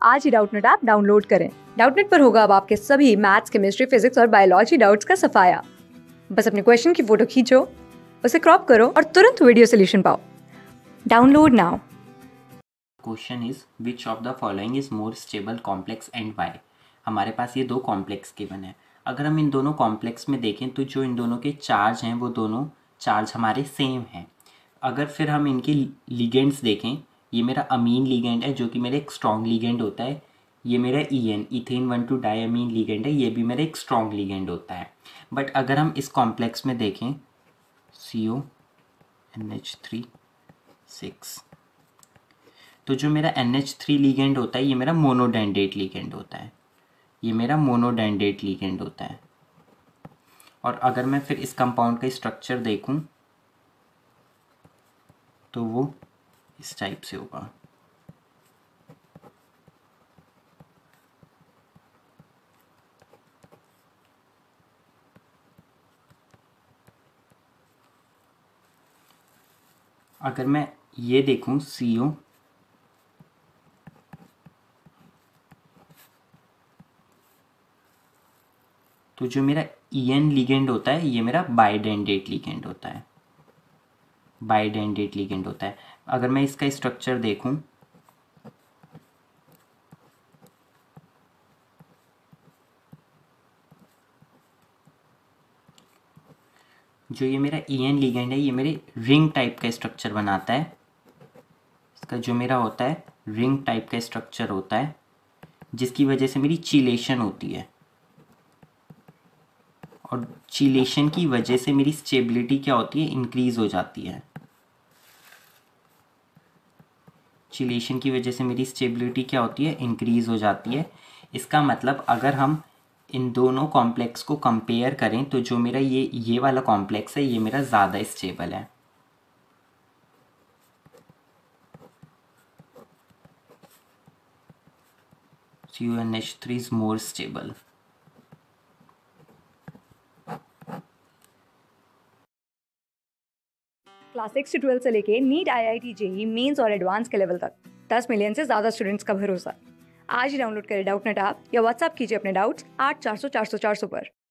आज ही Doubtnut app download करें। डाउटनेट पर होगा अब आपके सभी मैथ्स, केमिस्ट्री, फिजिक्स और बायोलॉजी डाउट्स का सफाया। बस अपने क्वेश्चन की फोटो खींचो, उसे क्रॉप करो और तुरंत वीडियो सोल्यूशन पाओ। Download now. Question is which of the following is more stable complex and Y. हमारे पास ये दो कॉम्प्लेक्स गिवन है। अगर हम इन दोनों कॉम्प्लेक्स में देखें तो जो इन दोनों के चार्ज हैं वो दोनों चार्ज हमारे सेम हैं। अगर फिर हम इनके लिगेंड्स देखें, ये मेरा अमीन लिगेंड है जो कि मेरा एक स्ट्रॉन्ग लिगेंड होता है। ये मेरा इथेन 1,2 डायमीन लिगेंड है, ये भी मेरा एक स्ट्रॉन्ग लिगेंड होता है। बट अगर हम इस कॉम्प्लेक्स में देखें CONH3 6, तो जो मेरा NH3 लिगेंड होता है ये मेरा मोनोडेंडेट लिगेंड होता है, ये मेरा मोनोडेंडेट लिगेंड होता है। और अगर मैं फिर इस कंपाउंड का स्ट्रक्चर देखूं तो वो इस टाइप से होगा। अगर मैं ये देखूं CO, तो जो मेरा EN लिगेंड होता है ये मेरा बाइडेंडेट लिगेंड होता है, बाइडेंडेट लिगेंड होता है। अगर मैं इसका स्ट्रक्चर देखूं जो ये मेरा EN लिगेंड है ये मेरे रिंग टाइप का स्ट्रक्चर बनाता है। इसका जो मेरा होता है रिंग टाइप का स्ट्रक्चर होता है, जिसकी वजह से मेरी चीलेशन होती है। और चीलेशन की वजह से मेरी स्टेबिलिटी क्या होती है, इंक्रीज हो जाती है। चीलेशन की वजह से मेरी स्टेबिलिटी क्या होती है, इंक्रीज हो जाती है। इसका मतलब अगर हम इन दोनों कॉम्प्लेक्स को कंपेयर करें तो जो मेरा ये वाला कॉम्प्लेक्स है ये मेरा ज़्यादा स्टेबल है। CONH3 is more stable. Class 6 से 12 से लेके नीट, IIT, JEE मेंस और एडवांस के लेवल तक 10 मिलियन से ज्यादा स्टूडेंट्स का भरोसा। आज ही डाउनलोड करें डाउटनेट ऐप या व्हाट्सएप कीजिए अपने डाउट्स 8400 400 400 पर।